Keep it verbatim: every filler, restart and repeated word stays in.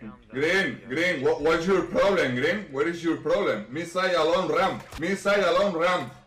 Green, Green, what, what's your problem, Green? What is your problem? Missile alone ramp, missile alone ramp.